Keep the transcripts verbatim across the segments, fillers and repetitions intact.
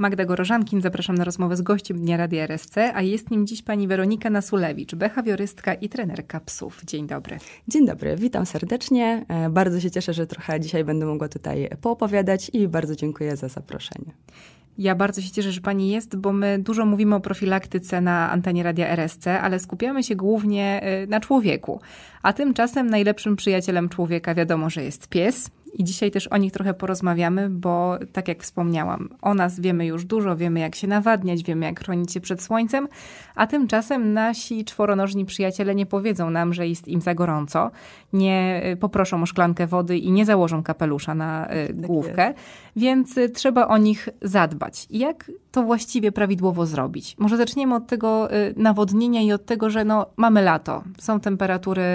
Magda Gorożankin, zapraszam na rozmowę z gościem Dnia Radia R S C, a jest nim dziś pani Weronika Nasulewicz, behawiorystka i trenerka psów. Dzień dobry. Dzień dobry, witam serdecznie. Bardzo się cieszę, że trochę dzisiaj będę mogła tutaj poopowiadać i bardzo dziękuję za zaproszenie. Ja bardzo się cieszę, że pani jest, bo my dużo mówimy o profilaktyce na antenie Radia R S C, ale skupiamy się głównie na człowieku. A tymczasem najlepszym przyjacielem człowieka wiadomo, że jest pies. I dzisiaj też o nich trochę porozmawiamy, bo tak jak wspomniałam, o nas wiemy już dużo, wiemy jak się nawadniać, wiemy jak chronić się przed słońcem, a tymczasem nasi czworonożni przyjaciele nie powiedzą nam, że jest im za gorąco, nie poproszą o szklankę wody i nie założą kapelusza na tak główkę, jest. Więc trzeba o nich zadbać. I jak to właściwie prawidłowo zrobić? Może zaczniemy od tego nawodnienia i od tego, że no, mamy lato, są temperatury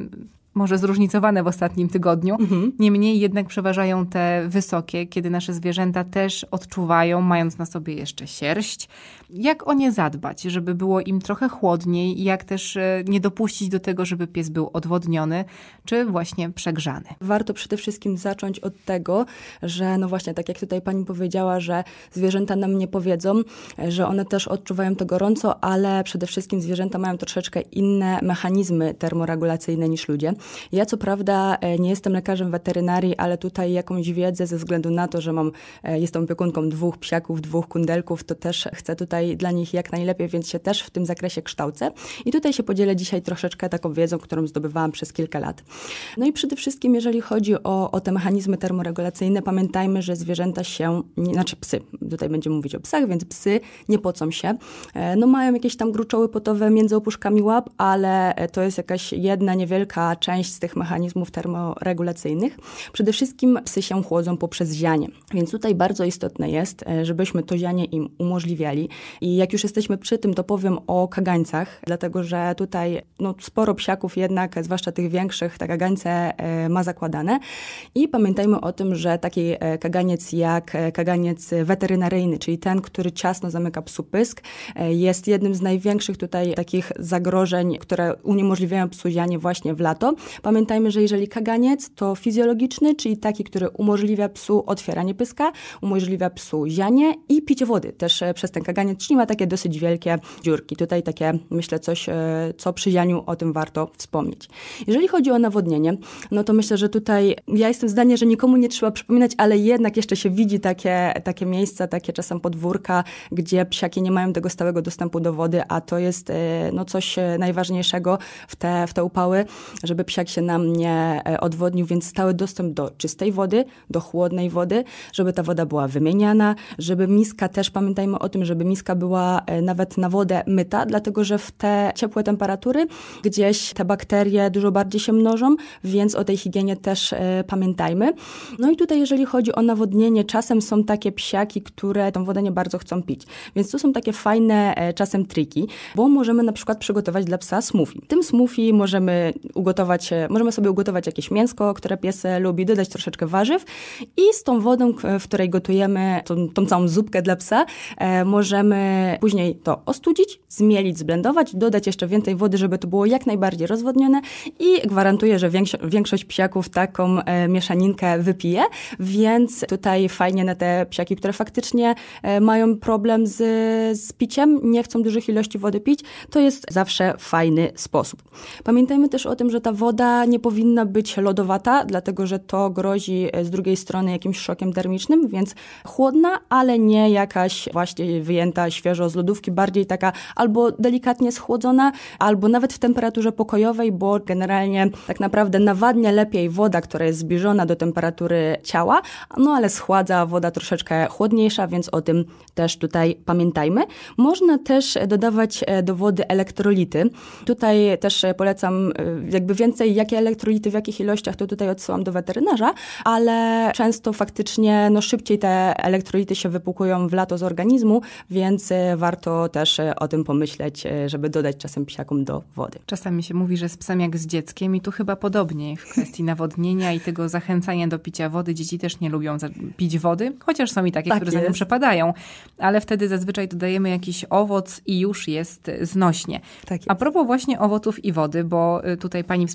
może zróżnicowane w ostatnim tygodniu. Mhm. Niemniej jednak przeważają te wysokie, kiedy nasze zwierzęta też odczuwają, mając na sobie jeszcze sierść. Jak o nie zadbać, żeby było im trochę chłodniej i jak też nie dopuścić do tego, żeby pies był odwodniony, czy właśnie przegrzany? Warto przede wszystkim zacząć od tego, że no właśnie, tak jak tutaj pani powiedziała, że zwierzęta nam nie powiedzą, że one też odczuwają to gorąco, ale przede wszystkim zwierzęta mają troszeczkę inne mechanizmy termoregulacyjne niż ludzie. Ja co prawda nie jestem lekarzem weterynarii, ale tutaj jakąś wiedzę ze względu na to, że mam, jestem opiekunką dwóch psiaków, dwóch kundelków, to też chcę tutaj dla nich jak najlepiej, więc się też w tym zakresie kształcę. I tutaj się podzielę dzisiaj troszeczkę taką wiedzą, którą zdobywałam przez kilka lat. No i przede wszystkim, jeżeli chodzi o, o te mechanizmy termoregulacyjne, pamiętajmy, że zwierzęta się, nie, znaczy psy, tutaj będziemy mówić o psach, więc psy nie pocą się. No mają jakieś tam gruczoły potowe między opuszkami łap, ale to jest jakaś jedna niewielka część z tych mechanizmów termoregulacyjnych. Przede wszystkim psy się chłodzą poprzez zianie, więc tutaj bardzo istotne jest, żebyśmy to zianie im umożliwiali. I jak już jesteśmy przy tym, to powiem o kagańcach, dlatego że tutaj no, sporo psiaków jednak, zwłaszcza tych większych, te kagańce e, ma zakładane. I pamiętajmy o tym, że taki e, kaganiec jak e, kaganiec weterynaryjny, czyli ten, który ciasno zamyka psu pysk, e, jest jednym z największych tutaj takich zagrożeń, które uniemożliwiają psu zianie właśnie w lato. Pamiętajmy, że jeżeli kaganiec, to fizjologiczny, czyli taki, który umożliwia psu otwieranie pyska, umożliwia psu zianie i picie wody też e, przez ten kaganiec, czyli ma takie dosyć wielkie dziurki. Tutaj takie, myślę, coś, co przy zianiu o tym warto wspomnieć. Jeżeli chodzi o nawodnienie, no to myślę, że tutaj ja jestem zdania, że nikomu nie trzeba przypominać, ale jednak jeszcze się widzi takie, takie miejsca, takie czasem podwórka, gdzie psiaki nie mają tego stałego dostępu do wody, a to jest no, coś najważniejszego w te, w te upały, żeby psiak się nam nie odwodnił, więc stały dostęp do czystej wody, do chłodnej wody, żeby ta woda była wymieniana, żeby miska też, pamiętajmy o tym, żeby miska była nawet na wodę myta, dlatego że w te ciepłe temperatury gdzieś te bakterie dużo bardziej się mnożą, więc o tej higienie też e, pamiętajmy. No i tutaj jeżeli chodzi o nawodnienie, czasem są takie psiaki, które tą wodę nie bardzo chcą pić, więc tu są takie fajne e, czasem triki, bo możemy na przykład przygotować dla psa smoothie. W tym smoothie możemy ugotować, e, możemy sobie ugotować jakieś mięsko, które pies lubi, dodać troszeczkę warzyw i z tą wodą, w której gotujemy tą, tą całą zupkę dla psa, e, możemy później to ostudzić, zmielić, zblendować, dodać jeszcze więcej wody, żeby to było jak najbardziej rozwodnione i gwarantuję, że większo- większość psiaków taką e, mieszaninkę wypije, więc tutaj fajnie na te psiaki, które faktycznie e, mają problem z, z piciem, nie chcą dużych ilości wody pić, to jest zawsze fajny sposób. Pamiętajmy też o tym, że ta woda nie powinna być lodowata, dlatego że to grozi z drugiej strony jakimś szokiem termicznym, więc chłodna, ale nie jakaś właśnie wyjęta świeżo z lodówki, bardziej taka albo delikatnie schłodzona, albo nawet w temperaturze pokojowej, bo generalnie tak naprawdę nawadnia lepiej woda, która jest zbliżona do temperatury ciała, no ale schładza woda troszeczkę chłodniejsza, więc o tym też tutaj pamiętajmy. Można też dodawać do wody elektrolity. Tutaj też polecam jakby więcej, jakie elektrolity, w jakich ilościach, to tutaj odsyłam do weterynarza, ale często faktycznie no szybciej te elektrolity się wypłukują w lato z organizmu, więc warto też o tym pomyśleć, żeby dodać czasem psiakom do wody. Czasami się mówi, że z psem jak z dzieckiem i tu chyba podobnie w kwestii nawodnienia i tego zachęcania do picia wody. Dzieci też nie lubią pić wody, chociaż są i takie, tak które jest. za nią przepadają, ale wtedy zazwyczaj dodajemy jakiś owoc i już jest znośnie. Tak jest. A propos właśnie owoców i wody, bo tutaj pani wspomniała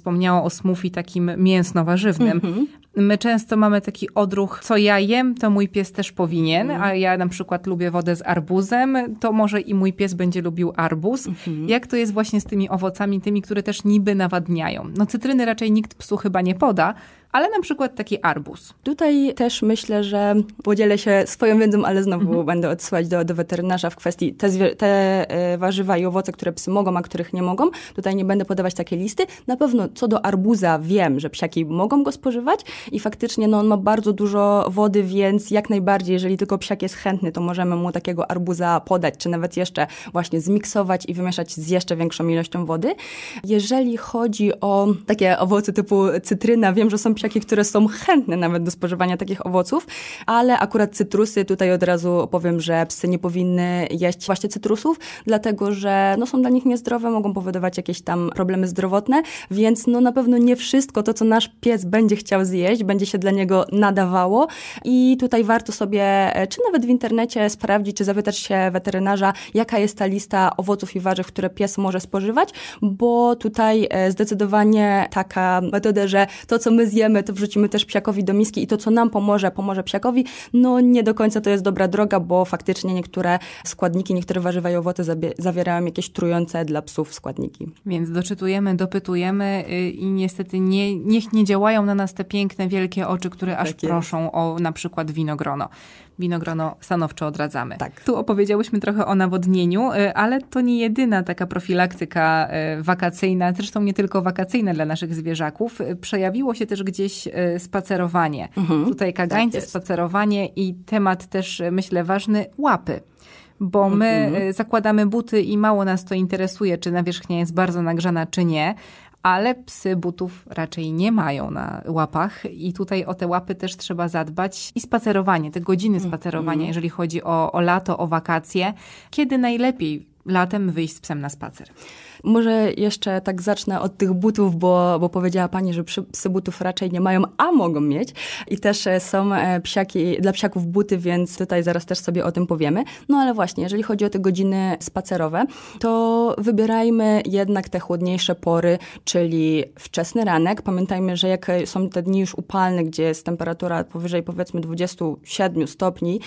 wspomniała o smoothie takim mięsno-warzywnym. Mm-hmm. My często mamy taki odruch, co ja jem, to mój pies też powinien, mm. a ja na przykład lubię wodę z arbuzem, to może i mój pies będzie lubił arbuz. Mm-hmm. Jak to jest właśnie z tymi owocami, tymi, które też niby nawadniają? No cytryny raczej nikt psu chyba nie poda, ale na przykład taki arbuz. Tutaj też myślę, że podzielę się swoją wiedzą, ale znowu mhm. będę odsyłać do, do weterynarza w kwestii te, zwie- te e, warzywa i owoce, które psy mogą, a których nie mogą. Tutaj nie będę podawać takiej listy. Na pewno co do arbuza wiem, że psiaki mogą go spożywać i faktycznie no, on ma bardzo dużo wody, więc jak najbardziej, jeżeli tylko psiak jest chętny, to możemy mu takiego arbuza podać, czy nawet jeszcze właśnie zmiksować i wymieszać z jeszcze większą ilością wody. Jeżeli chodzi o takie owoce typu cytryna, wiem, że są psiaki, które są chętne nawet do spożywania takich owoców, ale akurat cytrusy, tutaj od razu powiem, że psy nie powinny jeść właśnie cytrusów, dlatego że no, są dla nich niezdrowe, mogą powodować jakieś tam problemy zdrowotne, więc no, na pewno nie wszystko to, co nasz pies będzie chciał zjeść, będzie się dla niego nadawało i tutaj warto sobie, czy nawet w internecie sprawdzić, czy zapytać się weterynarza, jaka jest ta lista owoców i warzyw, które pies może spożywać, bo tutaj zdecydowanie taka metoda, że to, co my zjemy, to wrzucimy też psiakowi do miski i to, co nam pomoże, pomoże psiakowi, no nie do końca to jest dobra droga, bo faktycznie niektóre składniki, niektóre warzywa i owoce zawierają jakieś trujące dla psów składniki. Więc doczytujemy, dopytujemy i niestety nie, niech nie działają na nas te piękne, wielkie oczy, które aż tak proszą o na przykład winogrono. Winogrono stanowczo odradzamy. Tak. Tu opowiedziałyśmy trochę o nawodnieniu, ale to nie jedyna taka profilaktyka wakacyjna, zresztą nie tylko wakacyjna dla naszych zwierzaków. Przejawiło się też gdzieś spacerowanie. Mhm. Tutaj kagańce, tak spacerowanie i temat też, myślę, ważny, łapy. Bo my mhm. zakładamy buty i mało nas to interesuje, czy nawierzchnia jest bardzo nagrzana, czy nie. Ale psy butów raczej nie mają na łapach i tutaj o te łapy też trzeba zadbać. I spacerowanie, te godziny spacerowania, mm. jeżeli chodzi o, o lato, o wakacje. Kiedy najlepiej latem wyjść z psem na spacer? Może jeszcze tak zacznę od tych butów, bo, bo powiedziała pani, że psy butów raczej nie mają, a mogą mieć. I też są psiaki, dla psiaków buty, więc tutaj zaraz też sobie o tym powiemy. No ale właśnie, jeżeli chodzi o te godziny spacerowe, to wybierajmy jednak te chłodniejsze pory, czyli wczesny ranek. Pamiętajmy, że jak są te dni już upalne, gdzie jest temperatura powyżej powiedzmy dwadzieścia siedem stopni,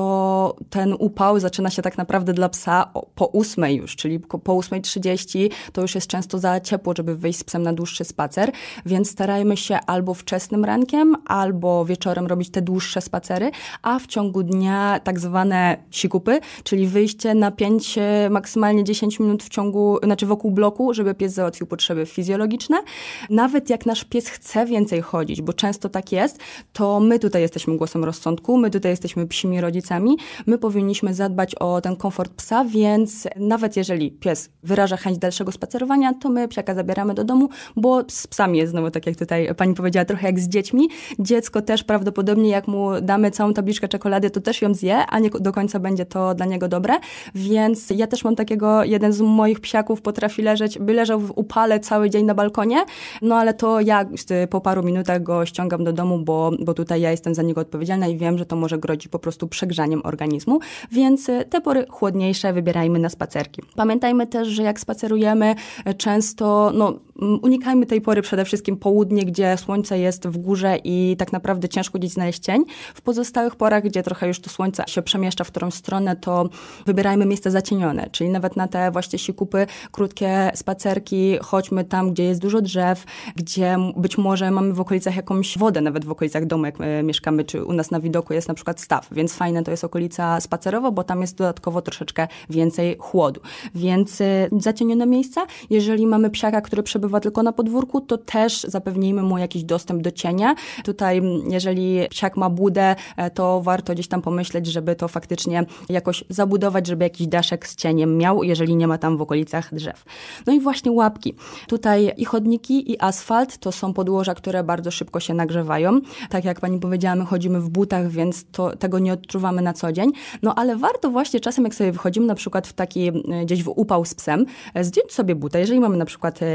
to ten upał zaczyna się tak naprawdę dla psa po ósmej już, czyli po ósmej trzydzieści. To już jest często za ciepło, żeby wyjść z psem na dłuższy spacer, więc starajmy się albo wczesnym rankiem, albo wieczorem robić te dłuższe spacery, a w ciągu dnia tak zwane sikupy, czyli wyjście na pięć, maksymalnie dziesięć minut w ciągu, znaczy wokół bloku, żeby pies załatwił potrzeby fizjologiczne. Nawet jak nasz pies chce więcej chodzić, bo często tak jest, to my tutaj jesteśmy głosem rozsądku, my tutaj jesteśmy psimi rodzicami, my powinniśmy zadbać o ten komfort psa, więc nawet jeżeli pies wyraża chęć dalszego spacerowania, to my psiaka zabieramy do domu, bo z psami jest znowu, tak jak tutaj pani powiedziała, trochę jak z dziećmi. Dziecko też prawdopodobnie, jak mu damy całą tabliczkę czekolady, to też ją zje, a nie do końca będzie to dla niego dobre. Więc ja też mam takiego, jeden z moich psiaków potrafi leżeć, by leżał w upale cały dzień na balkonie, no ale to ja po paru minutach go ściągam do domu, bo, bo tutaj ja jestem za niego odpowiedzialna i wiem, że to może grozić po prostu przegrzaniem organizmu, więc te pory chłodniejsze wybierajmy na spacerki. Pamiętajmy też, że jak spacerujemy, często no, unikajmy tej pory przede wszystkim południe, gdzie słońce jest w górze i tak naprawdę ciężko gdzieś znaleźć cień. W pozostałych porach, gdzie trochę już to słońce się przemieszcza w którąś stronę, to wybierajmy miejsca zacienione, czyli nawet na te właśnie sikupy, krótkie spacerki, chodźmy tam, gdzie jest dużo drzew, gdzie być może mamy w okolicach jakąś wodę, nawet w okolicach domu, jak mieszkamy, czy u nas na widoku jest na przykład staw, więc fajne to jest okolica spacerowa, bo tam jest dodatkowo troszeczkę więcej chłodu. Więc zacienione miejsca. Jeżeli mamy psiaka, który przebywa tylko na podwórku, to też zapewnijmy mu jakiś dostęp do cienia. Tutaj, jeżeli psiak ma budę, to warto gdzieś tam pomyśleć, żeby to faktycznie jakoś zabudować, żeby jakiś daszek z cieniem miał, jeżeli nie ma tam w okolicach drzew. No i właśnie łapki. Tutaj i chodniki, i asfalt to są podłoża, które bardzo szybko się nagrzewają. Tak jak pani powiedziała, my chodzimy w butach, więc to, tego nie odczuwamy na co dzień. No ale warto właśnie czasem, jak sobie wychodzimy na przykład w taki gdzieś w upał z psem, zdjąć sobie buta. Jeżeli mamy na przykład klapka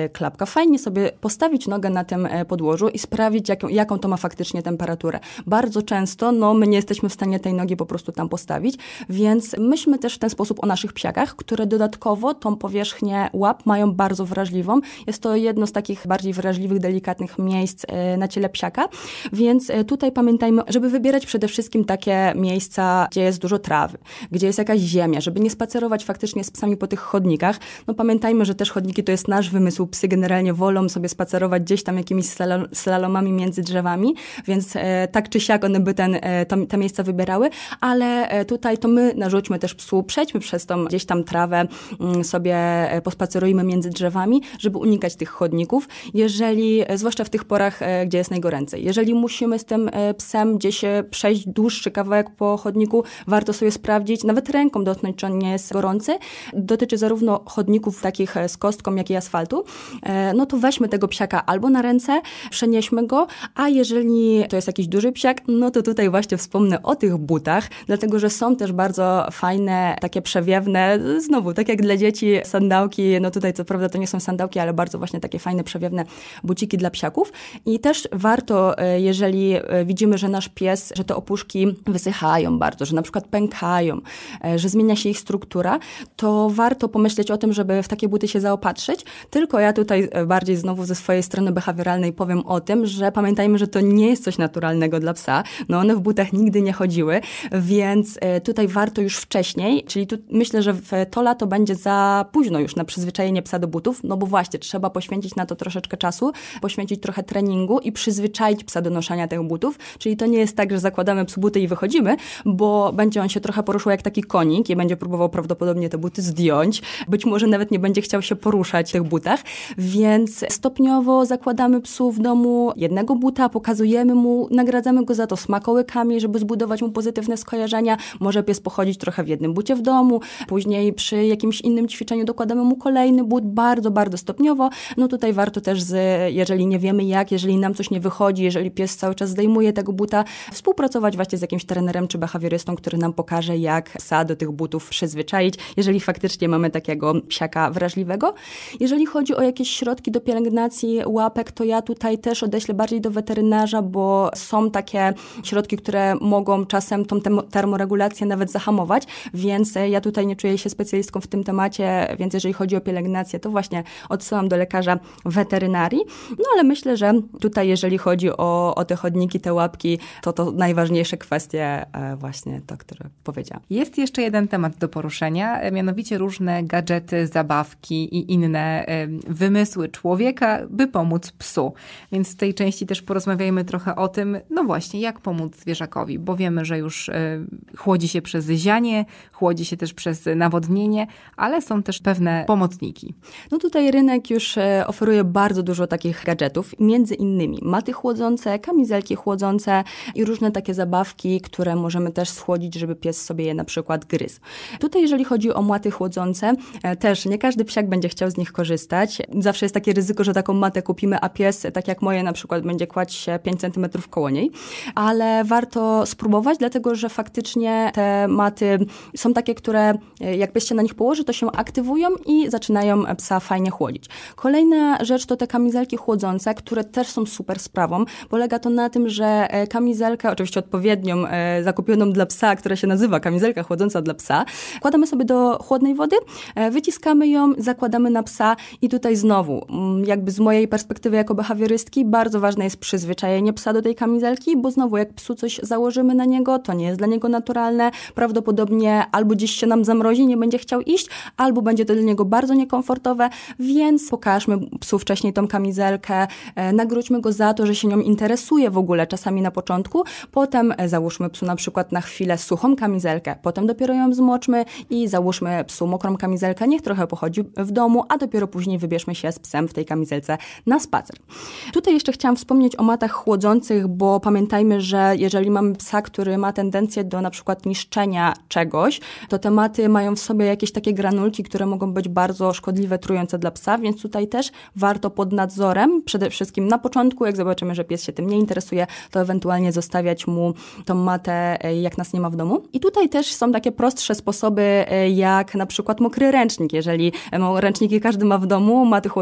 pieska, fajnie sobie postawić nogę na tym podłożu i sprawdzić, jaką, jaką to ma faktycznie temperaturę. Bardzo często no, my nie jesteśmy w stanie tej nogi po prostu tam postawić, więc myślmy też w ten sposób o naszych psiakach, które dodatkowo tą powierzchnię łap mają bardzo wrażliwą. Jest to jedno z takich bardziej wrażliwych, delikatnych miejsc na ciele psiaka, więc tutaj pamiętajmy, żeby wybierać przede wszystkim takie miejsca, gdzie jest dużo trawy, gdzie jest jakaś ziemia, żeby nie spacerować faktycznie z psami po tych chodnikach. No pamiętajmy, że też chodniki to jest nasz wymysł. Psy generalnie wolą sobie spacerować gdzieś tam jakimiś slalomami między drzewami, więc e, tak czy siak one by ten, e, to, te miejsca wybierały, ale e, tutaj to my narzućmy też psu, przejdźmy przez tą gdzieś tam trawę, m, sobie e, pospacerujmy między drzewami, żeby unikać tych chodników, jeżeli, e, zwłaszcza w tych porach, e, gdzie jest najgoręcej. Jeżeli musimy z tym e, psem gdzieś e, przejść dłuższy kawałek po chodniku, warto sobie sprawdzić, nawet ręką dotknąć, czy on nie jest gorący. Dotyczy zarówno chodników takich z kostką, jak i asfaltu. No to weźmy tego psiaka albo na ręce, przenieśmy go, a jeżeli to jest jakiś duży psiak, no to tutaj właśnie wspomnę o tych butach, dlatego, że są też bardzo fajne, takie przewiewne, znowu, tak jak dla dzieci sandałki, no tutaj co prawda to nie są sandałki, ale bardzo właśnie takie fajne, przewiewne buciki dla psiaków i też warto, jeżeli widzimy, że nasz pies, że te opuszki wysychają bardzo, że na przykład pękają, że zmienia się ich struktura, to warto pomyśleć o tym, żeby w takie buty się zaopatrzyć. Tylko ja tutaj bardziej znowu ze swojej strony behawioralnej powiem o tym, że pamiętajmy, że to nie jest coś naturalnego dla psa. No one w butach nigdy nie chodziły, więc tutaj warto już wcześniej, czyli tu myślę, że w to lato będzie za późno już na przyzwyczajenie psa do butów, no bo właśnie trzeba poświęcić na to troszeczkę czasu, poświęcić trochę treningu i przyzwyczaić psa do noszenia tych butów, czyli to nie jest tak, że zakładamy psu buty i wychodzimy, bo będzie on się trochę poruszał jak taki konik i będzie próbował prawdopodobnie te buty zdjąć. Być może nawet nie będzie chciał się poruszać w tych butach, więc stopniowo zakładamy psu w domu jednego buta, pokazujemy mu, nagradzamy go za to smakołykami, żeby zbudować mu pozytywne skojarzenia. Może pies pochodzić trochę w jednym bucie w domu, później przy jakimś innym ćwiczeniu dokładamy mu kolejny but, bardzo, bardzo stopniowo. No tutaj warto też, z, jeżeli nie wiemy jak, jeżeli nam coś nie wychodzi, jeżeli pies cały czas zdejmuje tego buta, współpracować właśnie z jakimś trenerem czy behawiorystą, który nam pokaże, jak psa do tych butów przyzwyczaić, jeżeli faktycznie mamy takiego psiaka wrażliwego. Jeżeli chodzi o jakieś środki do pielęgnacji łapek, to ja tutaj też odeślę bardziej do weterynarza, bo są takie środki, które mogą czasem tą termoregulację nawet zahamować, więc ja tutaj nie czuję się specjalistką w tym temacie, więc jeżeli chodzi o pielęgnację, to właśnie odsyłam do lekarza weterynarii. No ale myślę, że tutaj jeżeli chodzi o, o te chodniki, te łapki, to to najważniejsze kwestie właśnie to, które powiedziałam. Jest jeszcze jeden temat do poruszenia, mianowicie różne gadżety, zabawki i inne wymysły człowieka, by pomóc psu. Więc w tej części też porozmawiajmy trochę o tym, no właśnie, jak pomóc zwierzakowi, bo wiemy, że już chłodzi się przez zianie, chłodzi się też przez nawodnienie, ale są też pewne pomocniki. No tutaj rynek już oferuje bardzo dużo takich gadżetów, między innymi maty chłodzące, kamizelki chłodzące i różne takie zabawki, które możemy też schłodzić, żeby pies sobie je na przykład gryzł. Tutaj jeżeli chodzi o maty chłodzące, też nie każdy psiak będzie chciał z nich korzystać. Zawsze jest takie ryzyko, że taką matę kupimy, a pies, tak jak moje na przykład, będzie kładź się pięć centymetrów koło niej. Ale warto spróbować, dlatego że faktycznie te maty są takie, które jak pies się na nich położy, to się aktywują i zaczynają psa fajnie chłodzić. Kolejna rzecz to te kamizelki chłodzące, które też są super sprawą. Polega to na tym, że kamizelkę, oczywiście odpowiednią, zakupioną dla psa, która się nazywa kamizelka chłodząca dla psa, kładamy sobie do chłodnej wody, wyciskamy ją, zakładamy na psa i tutaj znowu, jakby z mojej perspektywy jako behawiorystki, bardzo ważne jest przyzwyczajenie psa do tej kamizelki, bo znowu jak psu coś założymy na niego, to nie jest dla niego naturalne, prawdopodobnie albo gdzieś się nam zamrozi, nie będzie chciał iść, albo będzie to dla niego bardzo niekomfortowe, więc pokażmy psu wcześniej tą kamizelkę, nagródźmy go za to, że się nią interesuje w ogóle czasami na początku, potem załóżmy psu na przykład na chwilę suchą kamizelkę, potem dopiero ją zmoczmy i załóżmy psu mokrą kamizelkę, niech trochę pochodzi w domu, a dopiero później wybierzmy się z psem w tej kamizelce na spacer. Tutaj jeszcze chciałam wspomnieć o matach chłodzących, bo pamiętajmy, że jeżeli mamy psa, który ma tendencję do na przykład niszczenia czegoś, to te maty mają w sobie jakieś takie granulki, które mogą być bardzo szkodliwe, trujące dla psa, więc tutaj też warto pod nadzorem, przede wszystkim na początku, jak zobaczymy, że pies się tym nie interesuje, to ewentualnie zostawiać mu tą matę, jak nas nie ma w domu. I tutaj też są takie prostsze sposoby, jak na przykład mokry ręcznik. Jeżeli ręczniki każdy ma w domu, maty chłodzące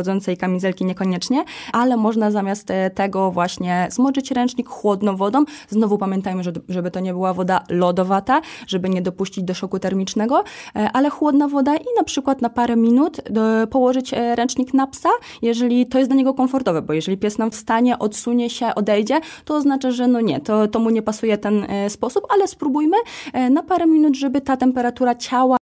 chłodzącej kamizelki niekoniecznie, ale można zamiast tego właśnie zmoczyć ręcznik chłodną wodą. Znowu pamiętajmy, żeby to nie była woda lodowata, żeby nie dopuścić do szoku termicznego, ale chłodna woda i na przykład na parę minut położyć ręcznik na psa, jeżeli to jest dla niego komfortowe, bo jeżeli pies nam wstanie, odsunie się, odejdzie, to oznacza, że no nie, to, to mu nie pasuje ten sposób, ale spróbujmy na parę minut, żeby ta temperatura ciała